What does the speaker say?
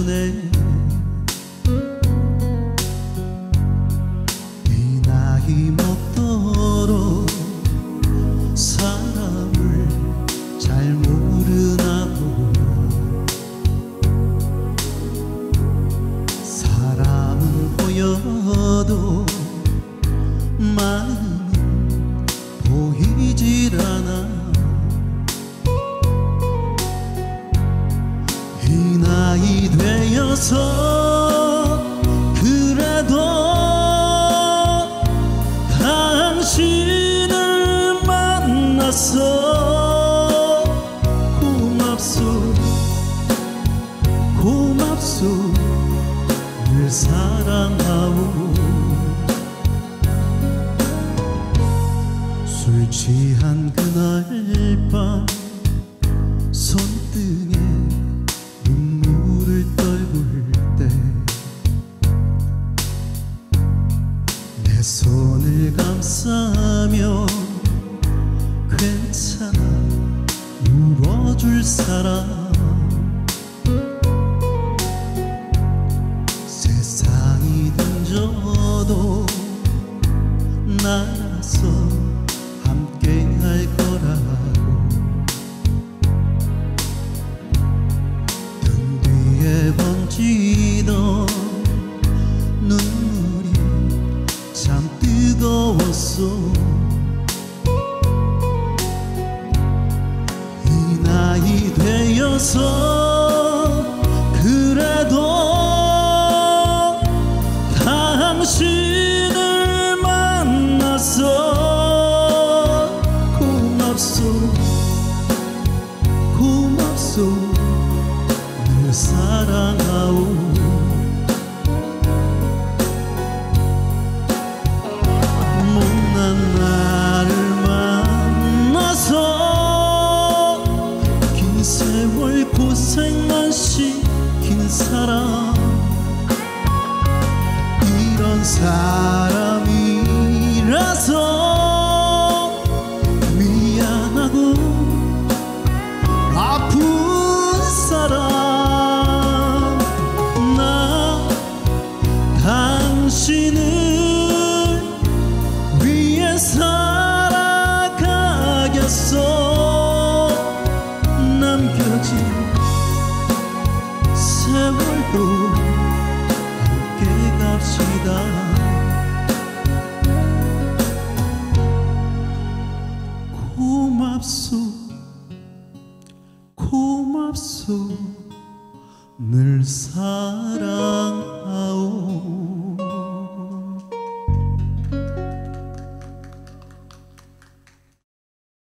주네. 이 나이 먹도록 사람을 잘 모르나 보여. 사람은 보여도 마음은 보이질 않아. 이 나이 되어서 그래도 당신을 만났어. 고맙소 고맙소 늘 사랑하오. 술 취한 그날 밤 손등에 눈물을 떨굴 때 내 손을 감싸며 괜찮아 울어줄 사람. 세상이 등져도 나라서 함께 할 거라고. 등 뒤에 번지던 눈물이 참 뜨거웠어. 이 나이 되어서 그래도 당신을 만났어. 고맙소 고맙소 늘 사랑하오. 못난 나를 만나서 긴 세월 고생만 시킨 사람. 이런 사람이라서 미안하고 아픈 사람. 나 당신을 위해 살아가겠어. 남겨진 세월도 함께 갑시다. 고맙소 고맙소 늘 사랑